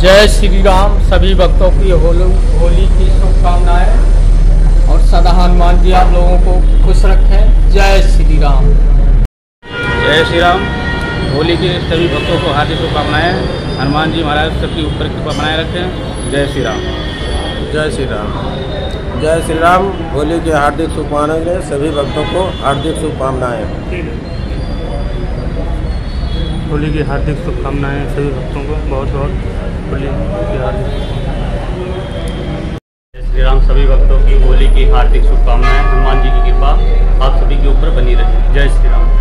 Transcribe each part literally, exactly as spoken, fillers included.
जय श्री राम। सभी भक्तों की होली होली की शुभकामनाएं और सदा हनुमान जी आप लोगों को खुश रखें। जय श्री राम। जय श्री राम। होली के सभी भक्तों को हार्दिक शुभकामनाएं। हनुमान जी महाराज सबकी ऊपर कृपा बनाए रखें। जय श्री राम। जय श्री राम। जय श्री राम। होली के हार्दिक शुभकामनाएं। सभी भक्तों को हार्दिक शुभकामनाएं। होली की हार्दिक शुभकामनाएं सभी भक्तों को बहुत बहुत होली की हार्दिक। जय श्री राम। सभी भक्तों की होली की हार्दिक शुभकामनाएं। हनुमान जी की कृपा आप सभी के ऊपर बनी रहे। जय श्री राम।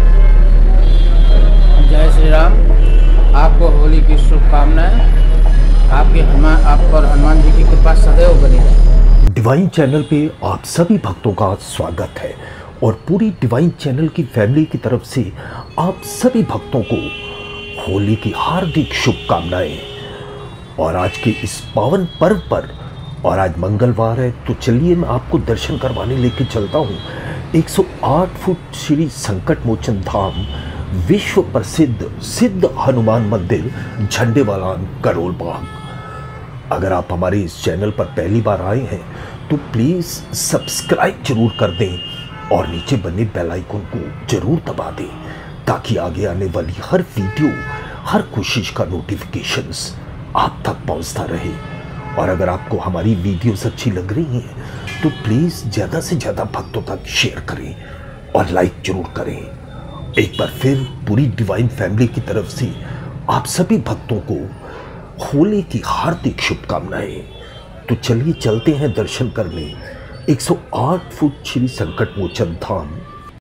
जय श्री राम। आपको होली की शुभकामनाएं। आपके हनुमान आप पर हनुमान जी की कृपा सदैव बनी रहे। डिवाइन चैनल पे आप सभी भक्तों का स्वागत है और पूरी डिवाइन चैनल की फैमिली की तरफ से आप सभी भक्तों को होली की हार्दिक शुभकामनाएं। और आज के इस पावन पर्व पर, और आज मंगलवार है, तो चलिए मैं आपको दर्शन करवाने लेके चलता हूँ एक सौ आठ फुट श्री संकट मोचन धाम विश्व प्रसिद्ध सिद्ध हनुमान मंदिर झंडेवाला करोल बाग। अगर आप हमारे इस चैनल पर पहली बार आए हैं तो प्लीज़ सब्सक्राइब जरूर कर दें और नीचे बने बेल आइकन को जरूर दबा दें ताकि आगे आने वाली हर वीडियो, हर कोशिश का नोटिफिकेशंस आप तक पहुंचता रहे। और अगर आपको हमारी वीडियोस अच्छी लग रही हैं तो प्लीज़ ज़्यादा से ज़्यादा भक्तों तक शेयर करें और लाइक जरूर करें। एक बार फिर पूरी डिवाइन फैमिली की तरफ से आप सभी भक्तों को होली की हार्दिक शुभकामनाएं। तो चलिए चलते हैं दर्शन करने एक सौ आठ फुट श्री संकट मोचन धाम।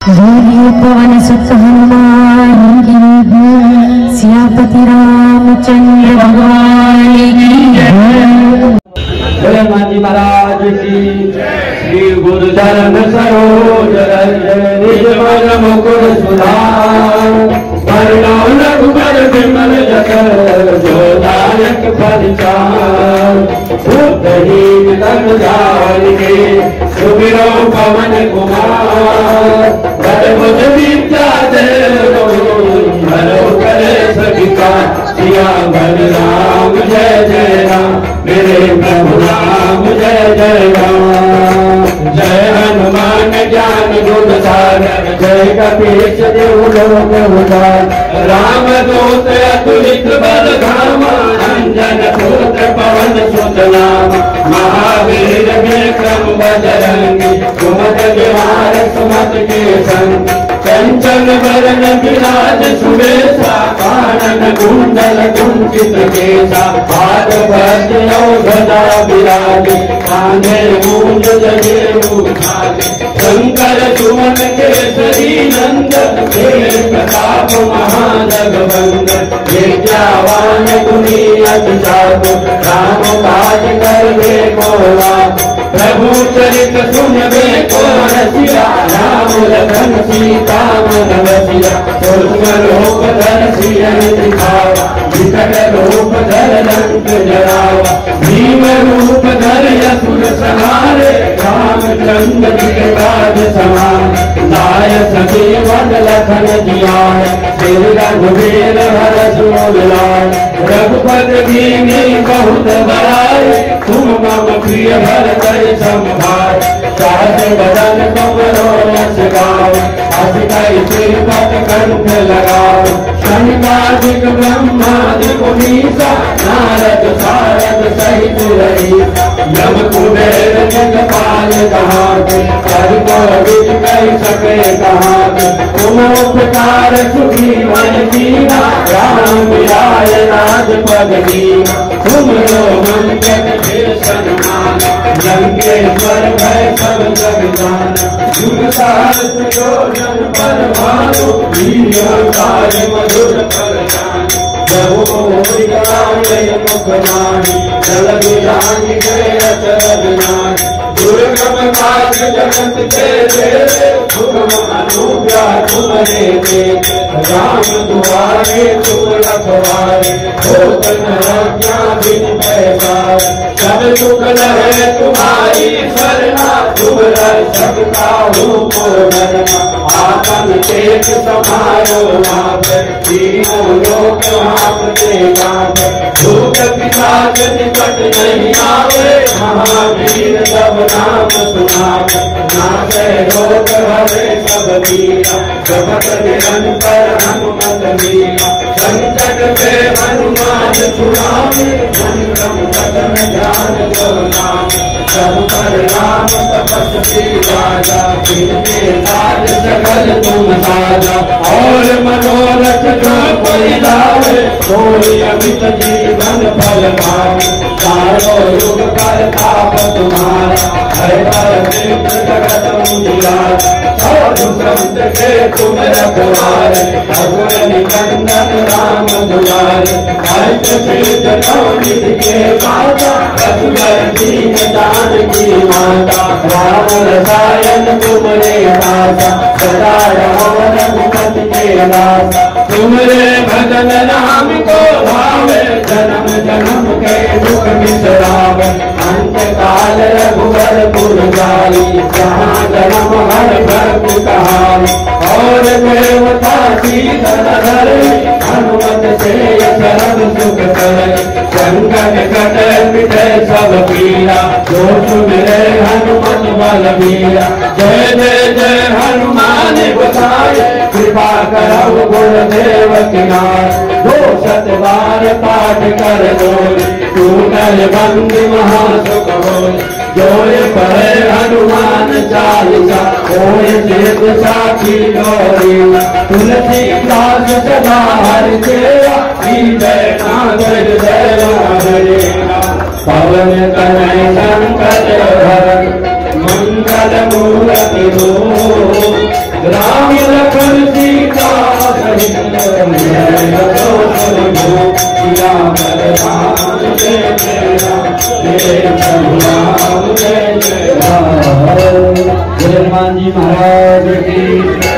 पवन सुत हनुमान की सियापति रामचंद्र भगवान की जय। हनुमान जी महाराज की श्री गुरु चरण सरोज निज मन मुकुर सुधार वरणो रघुबर विमल जस जोदायक परिचार बुद्धहीन तन जानिके सुमिरो पवन कुमार बलबुद्ध विद्या देवो भलो करे सखिका सिया बलराम जय जय राम मेरे प्रभु राम जय जय राम। जय हनुमान ज्ञान गुण सागर जय कपीश देव लोक उद्धार राम दूत अतुलित बल धामा अंजन पुत्र पवन सुत नाम महावीर विक्रम बजरंगी सुमत निवार सुमत के संग कंचन वरण विराज सुबेसा कानन कुंडल कुंचित केसा हाथ भद्र गदा विराज कांधे मूंज जनेऊ भागे शंकर सुमन केसरी नंदन तेज प्रताप महाजगवंदन विद्यावान गुणी अति चातुर राम काज करवे को लाभ प्रभु चरित सुनवे को रसिया राम लखन सीता मन बसिया सूक्ष्म रूप धर सियन दिखावा विकट रूप धर लंक जरावा भीम रूप धर असुर संहारे रामचंद्र के काज समान लाय सभी वन लखन जियाए श्री रघुवीर हर सुर लाए रघुपति कीन्ही बहुत बड़ाई तुम मम प्रिय भरत संभार साज बदन तुमरो यश गाओ अस कई श्रीपद कंठ लगाओ शनिकादिक ब्रह्मादि मुनीसा नारद सारद सहित रहीसा यम कुबेर दिगपाल कहाते हरि गोविंद कहि सके कहाते तुम उपकार सुग्रीवन कीना राम मिलाय राजपद दीना तुम रो मंगल के सन्मान लंकेश्वर भय सब जग जाना युग सहस्र योजन पर भानु वीर्यकार मधुर फल जानी प्रभु मोहि गाये मुख वाणी जल विरानी गए अचरज नानी दुर्गम काज जगत के देवे सुगम अनुग्रह तुम्हारे देते राम दुआरे तुम रखवारे होत न आज्ञा बिन पैसारे सब सुख लहे तुम्हारी शरणा तुम सबका आपन पेट समारो आप तीनों लोग आपके गाँव भूख पिशाच निकट नहीं आवे महावीर सब नाम सुनावे नाचे रोग हरे सब वीरा जपत निरंतर हनुमत मीरा संकट से हनुमान छुड़ावे मन क्रम कदम ध्यान जो नाम सब पर राम तपस्वी राजा जिनके साथ सकल तुम साजा और मनोरथ जो कोई लावे कोई अमित जीवन फल पावे चारों युग करता तुम्हारा हर पर जगत मुनिराज साधु संत के तुम रखवारे भगवान निकंदन राम दुलारे हर्ष सिद्ध नवनिध के माता रघुवर दीन दान की माता राम रसायन तुमरे दासा सदा रहो रघुपति के दासा तुमरे भजन नाम को भावे जन्म जन्म के दुख बिसरावे अंत काल रघुवर पुर जाई जहाँ जन्म हर भक्त कहानी और देवता सीधन धरे हनुमत से शरण सुख करे संकट कट मिटे सब पीरा जो सुमिरे हनुमत बलबीरा जय जय जय हनुमान गोसाई कृपा करौ गुरुदेव की नाथ दो शत बार पाठ कर जोर तू कर बंदी महासुख होय जोय पढ़े हनुमान चालीसा होय चेत साखी गौरी तुलसीदास सदा हरि तेरा जय नागर जय हरे पवन कनय संकट हरण मंगल मूर्ति राम लखन सीता सहित जय राम राम जय जय राम जय राम जय जय राम। हनुमान जी महाराज की